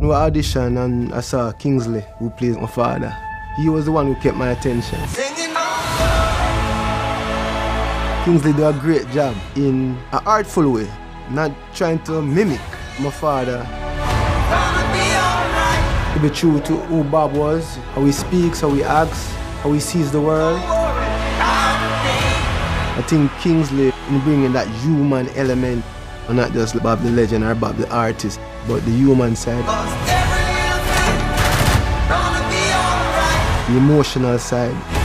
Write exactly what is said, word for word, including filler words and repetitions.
We auditioned and I saw Kingsley, who plays my father. He was the one who kept my attention. Kingsley did a great job in an artful way, not trying to mimic my father. To be true to who Bob was, how he speaks, how he acts, how he sees the world. I think Kingsley in bringing that human element, and not just Bob the legend or Bob the artist, but the human side, the emotional side.